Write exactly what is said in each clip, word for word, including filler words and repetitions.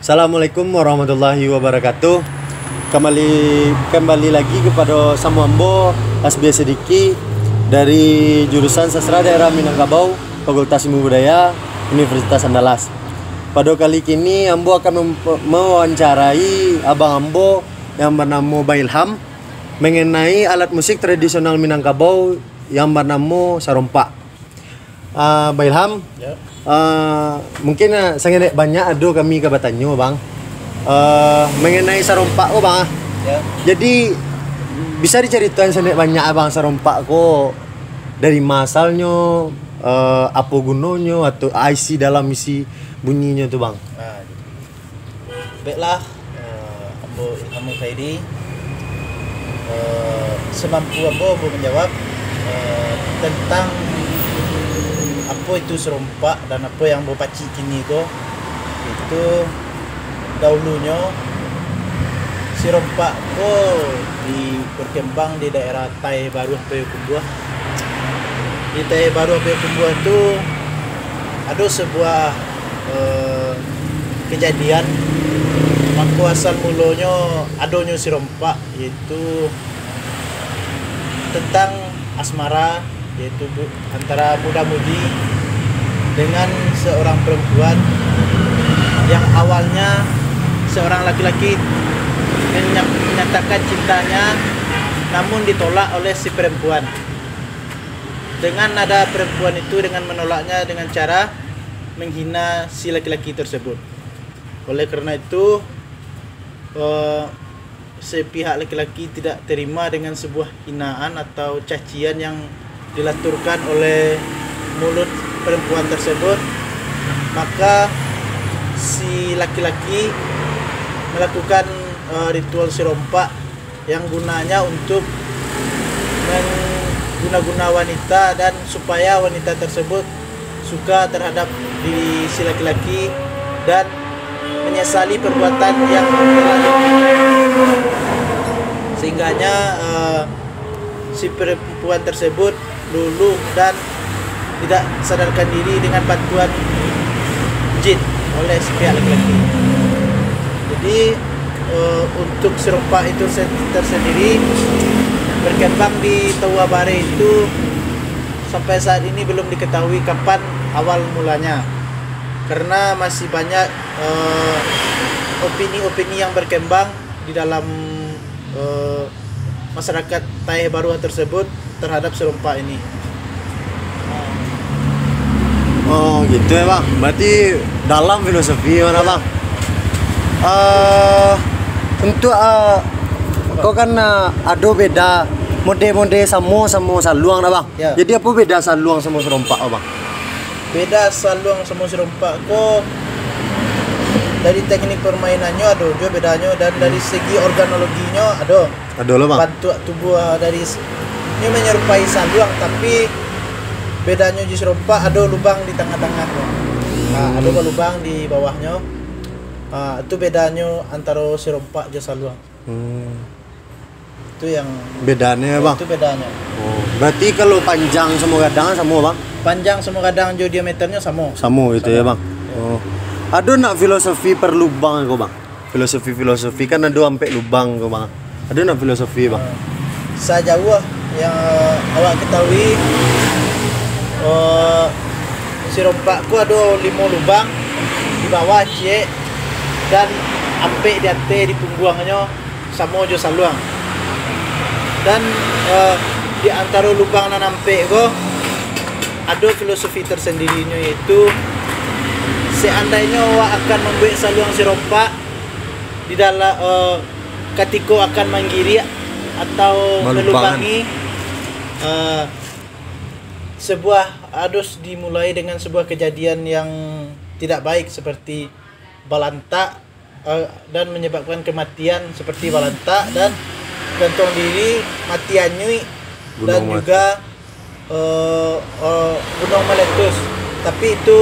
Assalamualaikum warahmatullahi wabarakatuh. Kembali kembali lagi kepada Samuambo Asbia Sediki dari jurusan Sastra Daerah Minangkabau, Fakultas Ilmu Budaya, Universitas Andalas. Pada kali ini Ambo akan mewawancarai abang Ambo yang bernama Bailham mengenai alat musik tradisional Minangkabau yang bernama sarompa. Uh, Bailham, ya. Uh, mungkin uh, sangat banyak ada kami kabatannya bang uh, mengenai sarompa ko bang. Ya. Jadi bisa diceritakan sangat banyak bang sarompa ko dari masalnya, uh, apa gunanya atau isi dalam isi bunyinya tuh bang. Nah, baiklah, uh, Ambo Ilham Khairi, uh, semampu Ambo Ambo menjawab uh, tentang apa itu serompak dan apa yang berpaci kini itu. Itu dahulunya serompak itu di berkembang di daerah Tai Baru Payakumbuh. Di Tai Baru Payakumbuh itu ada sebuah eh, kejadian maka asal mulanya adanya serompak, yaitu tentang asmara, yaitu antara muda-mudi dengan seorang perempuan yang awalnya seorang laki-laki menyatakan cintanya namun ditolak oleh si perempuan. Dengan nada perempuan itu dengan menolaknya dengan cara menghina si laki-laki tersebut. Oleh karena itu eh, si pihak laki-laki tidak terima dengan sebuah hinaan atau cacian yang dilaturkan oleh mulut perempuan tersebut, maka si laki-laki melakukan uh, ritual serompak yang gunanya untuk mengguna-guna wanita dan supaya wanita tersebut suka terhadap diri si laki-laki dan menyesali perbuatan yang telah sehingganya uh, si perempuan tersebut luluh dan tidak sadarkan diri dengan bantuan jin oleh si pihak laki-laki. Jadi e, untuk serompak itu tersendiri berkembang di Tawa Bare itu sampai saat ini belum diketahui kapan awal mulanya, karena masih banyak e, opini-opini yang berkembang di dalam e, masyarakat Tai Baru tersebut terhadap serompak ini. Oh gitu ya bang. Berarti dalam filosofi mana ya, bang? Uh, untuk uh, kau kan uh, ada beda mode-mode samo sama saluang dah bang. Ya. Jadi apa beda saluang sama serompak oh, bang? Beda saluang sama serompak kok dari teknik permainannya ada juga bedanya, dan dari segi organologinya ada. Ada loh bang. Bentuk tubuh dari ini menyerupai saluang, tapi bedanya di serompak ada lubang di tengah-tengah. Nah, ada lubang di bawahnya. Nah, itu bedanya antara serompak dan saluang. Hmm. Itu yang bedanya bang. Itu bedanya. Oh, berarti kalau panjang sama gadangan sama bang? Panjang sama gadang jo diameternya sama. Sama itu sama. Ya bang. Ya. Oh. Ada nak filosofi per lubang kau bang? Filosofi-filosofi kan ada sampai lubang kau bang. Ada nak filosofi bang? Nah, sejauh yang uh, awak ketahui, uh, serompakku ada lima lubang di bawah cie dan ampe di atas di punggungnya sama jo saluang. Dan uh, di antara lubang dan ampe ko ada filosofi tersendirinya, yaitu seandainya awak akan membuat saluang serompak di dalam uh, ketika akan menggiri atau melubangi uh, sebuah adus dimulai dengan sebuah kejadian yang tidak baik seperti balanta uh, dan menyebabkan kematian seperti balanta dan gantung diri, matiannya dan mati. Juga uh, uh, gunung meletus. Tapi itu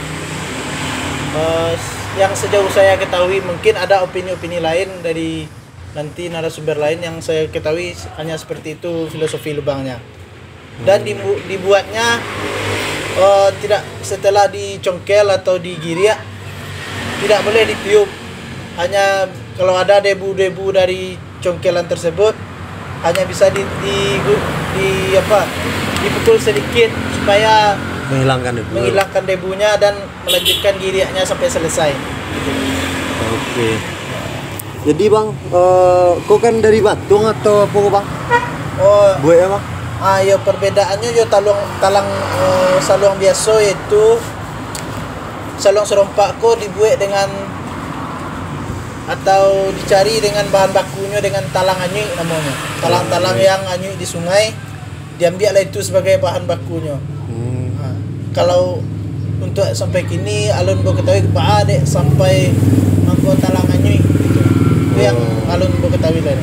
uh, yang sejauh saya ketahui, mungkin ada opini-opini lain dari nanti narasumber lain yang saya ketahui hanya seperti itu filosofi lubangnya. Dan dibu- dibuatnya uh, tidak setelah dicongkel atau digirik tidak boleh ditiup, hanya kalau ada debu-debu dari congkelan tersebut hanya bisa di, di, di apa dipukul sedikit supaya menghilangkan debu. menghilangkan debunya dan melanjutkan giriaknya sampai selesai. Oke. Jadi bang, uh, kau kan dari Batung atau apa bang? Oh, Buat ya bang? ah, ya perbedaannya yo talang talang uh, saluang biasa yaitu saluang serompak ko dibuat dengan atau dicari dengan bahan bakunya dengan talang anyuy namanya. Talang-talang yang anyuy di sungai diambil lah itu sebagai bahan bakunya. Hmm. Nah, kalau untuk sampai kini alun bo ketahui pak dek sampai mangko talang anyuy gitu. Itu yang alun bo ketahui lah.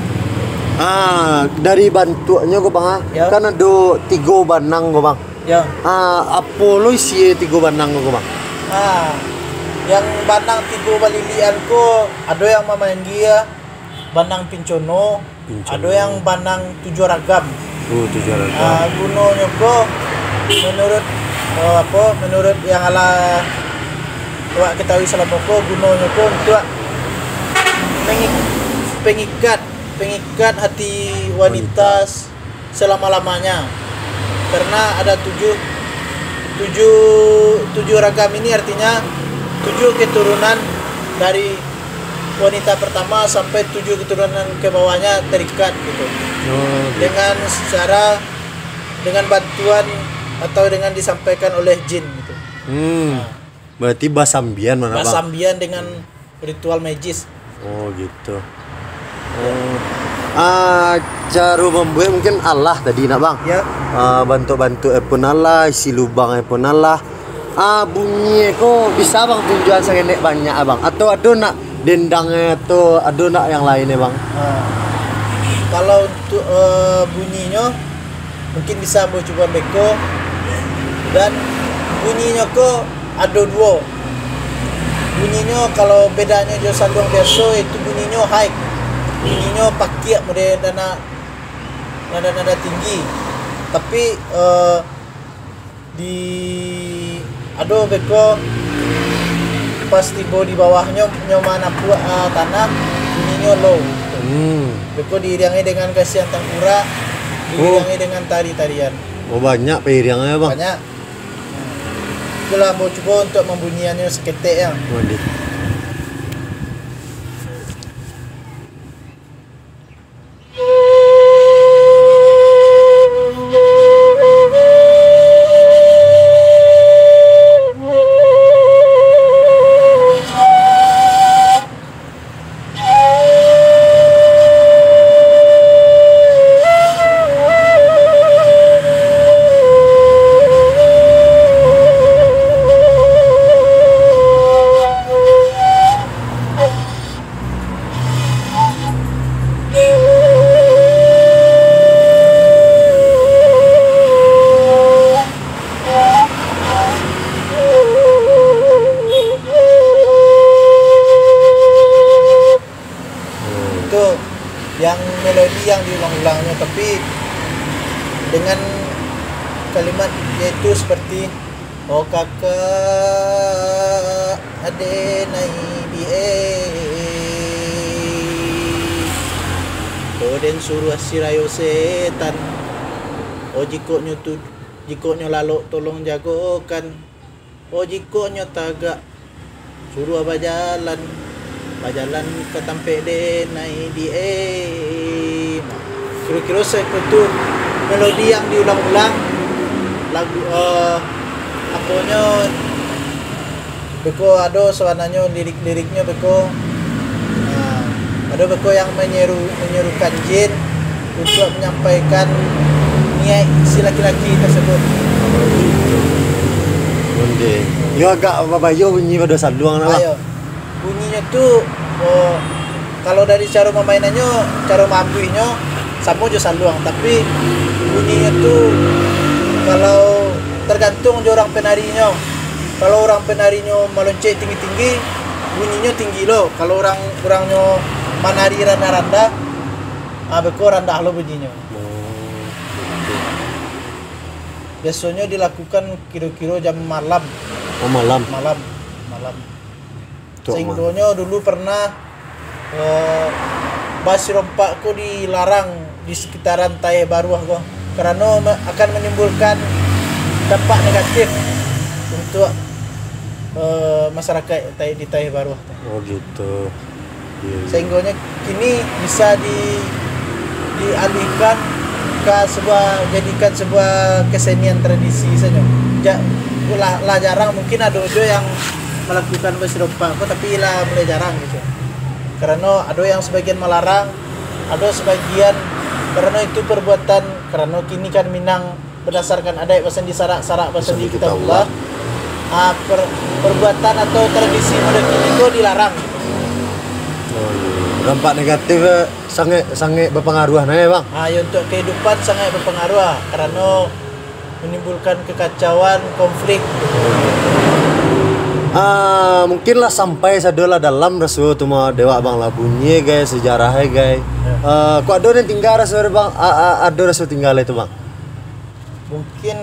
Ah, dari bantuannya kok bang, Ya. kan ada tiga banang kok bang. Ya. Ah, apa lo isi tiga banang kok bang? Ah, yang banang tiga balilian ko ada yang mamayan dia banang pincono, Pincono. ada yang banang tujuh ragam. Oh, tujuh Ah, ragam. gunanya ko menurut oh, apa menurut yang ala wak ketahui selama ko gunanya ko untuk pengik, pengikat pengikat hati wanita selama-lamanya karena ada tujuh tujuh tujuh ragam ini artinya tujuh keturunan dari wanita pertama sampai tujuh keturunan ke bawahnya terikat gitu Oh, gitu. dengan secara dengan bantuan atau dengan disampaikan oleh jin gitu. Hmm. Berarti basambian mana bang? Basambian dengan ritual magis. Oh gitu. Oh. Ah, cara membuat mungkin Allah tadi nak bang. Ya. Ah, bantu-bantu pun Allah, isi lubang pun Allah. Ah, bunyi kok bisa bang tunjuan segenek banyak abang. Atau ada nak dendangnya atau ada nak yang lainnya bang? Nah, kalau untuk uh, bunyinya mungkin bisa mau coba beko dan bunyinya kok ada dua. Bunyinya kalau bedanya jo saluang biasa itu bunyinya high. Bunyinya pakiak model dana nada-nada tinggi. Tapi uh, di ada beko pas tiba di bawahnya nyoman apa uh, tanah bunyinya low. Hmm. Beko diiringi dengan kasihan tangkura, diiringi dengan tari-tarian. Oh banyak piringnya bang. Banyak. Itulah mau coba untuk membunyiannya seketik ya. Waduh. Itu yang melodi yang diulang-ulangnya tapi dengan kalimat yaitu seperti oh kakak ade nai bie Koden suruh sirayo setan oh jikonya tu jikonya lalu tolong jagokan oh jikonya tagak suruh apa jalan bajalan ke tampe de nai di eh kira-kira seperti melodi yang diulang-ulang lagu uh, apanya beko ada sebenarnya lirik-liriknya beko nah, ada beko yang menyeru menyerukan jin untuk menyampaikan niat si laki-laki tersebut. Onde. Yo agak babayo bunyi pada saluang nak bang. Ayo. Bunyinya tuh oh, kalau dari cara memainannya, cara mampuinya sama aja saluang, tapi bunyinya tuh kalau tergantung orang penarinya. Kalau orang penarinya melonceng tinggi-tinggi, bunyinya tinggi loh. Kalau orang orangnya menari randa-randa, ah beko rendah lo bunyinya. Biasanya dilakukan kira-kira jam malam, Oh malam. malam, malam. gitu. Sehingga dulu pernah uh, basi rompakku dilarang di sekitaran Tahe Baru aku karena akan menimbulkan dampak negatif untuk uh, masyarakat di Tahe Baru. Oh gitu. Yeah. Sehingga kini bisa di dialihkan ke sebuah jadikan sebuah kesenian tradisi saja. Ja, lah, lah jarang mungkin ada ojo yang melakukan basi rompak kok tapi lah mulai jarang gitu. Karena ada yang sebagian melarang, ada sebagian karena itu perbuatan karena kini kan Minang berdasarkan adat pasan di sarak-sarak pasan di Kitabullah. Ah, per, perbuatan atau tradisi pada kini itu dilarang. Oh, iya. Dampak negatif sangat sangat berpengaruh nah ya bang. Ah, ya, untuk kehidupan sangat berpengaruh karena menimbulkan kekacauan, konflik. Ah, mungkinlah sampai sadola dalam rasu tu mah dewa bang lah bunyi guys sejarahnya guys. Ya. Uh, kok ada yang tinggal rasu bang? Ah, ada rasu tinggal itu bang. Mungkin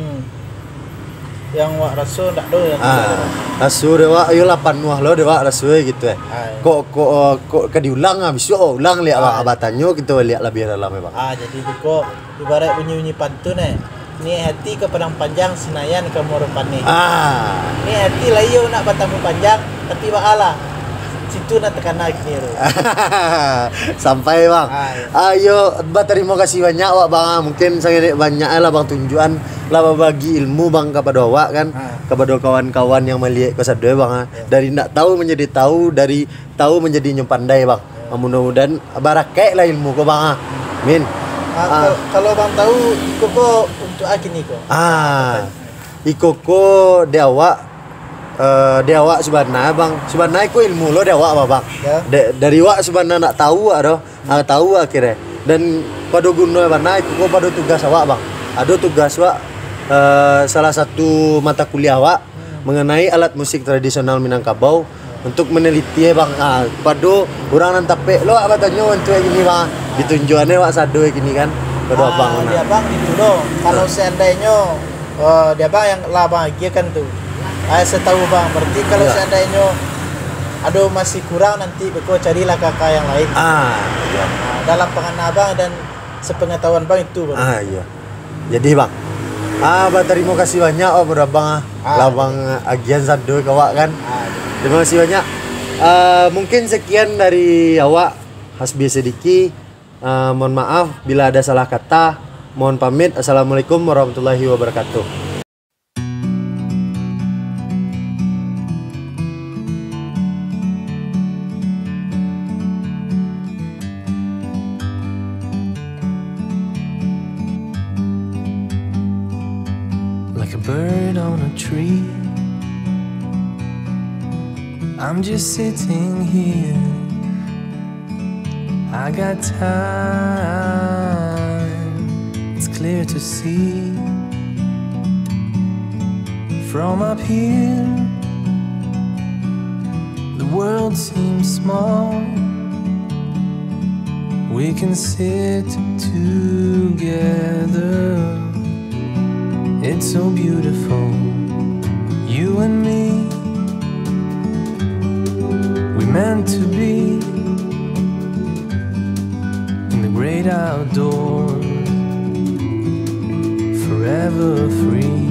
yang wak rasu tak ada yang ah, rasu dewa ayo lapan wah lo dewa rasu gitu eh. Ah, ya. Kok kok kok ke diulang habis oh ulang lihat ah, bang abatannya kita lihat lebih dalam ya bang. Ah, jadi kok ibarat bunyi-bunyi pantun eh. Ni hati ke Padang Panjang, Senayan ke Moropane. Ah. Ni hati lah yo nak bertamu panjang, tapi baalah. Situ nak tekan naik ni. Sampai bang. Ah, ya. Ayo, bah terima kasih banyak wak bang. Mungkin sangat banyak lah bang tunjuan lah bagi ilmu bang kepada wak kan, ah. kepada kawan-kawan yang melihat ke sadue bang. Ya. Dari nak tahu menjadi tahu, dari tahu menjadi nyepandai bang. Ya. Mudah-mudahan barakai lah ilmu ko bang. Min. Ah, ah. Kalau bang tahu kok untuk akin iko. Ah. Iko ko dewa uh, dewa sebenarnya bang. Sebenarnya ko ilmu lo dewa apa bang? Ya. De, dari wak sebenarnya nak tahu ado, hmm. ah, tahu akhirnya. Dan pada guna mana iko ko pada tugas awak bang. Ada tugas wak uh, salah satu mata kuliah wak hmm. mengenai alat musik tradisional Minangkabau. Untuk meneliti ya bang, ah, pada orang nan tape lo apa tanya untuk gini bang, ditunjukannya wak sado gini kan, pada ah, bang dia bang itu loh, kalau seandainya uh, dia bang yang lah bahagia kan tuh, ah, saya tahu bang, berarti kalau ya. Seandainya aduh masih kurang nanti beko carilah kakak yang lain. Ah, iya. Nah, dalam pengen abang dan sepengetahuan bang itu. Bang. Ah iya, jadi bang, ah bang terima kasih banyak oh pada bang, ah, lah bang agian sado kawak kan. Ah, terima kasih banyak. Uh, mungkin sekian dari awak Hasbi Sediki. Uh, mohon maaf bila ada salah kata. Mohon pamit. Assalamualaikum warahmatullahi wabarakatuh. Like a bird on a tree, I'm just sitting here. I got time, it's clear to see. From up here, the world seems small. We can sit together. It's so beautiful, you and me. Meant to be in the great outdoors, forever free.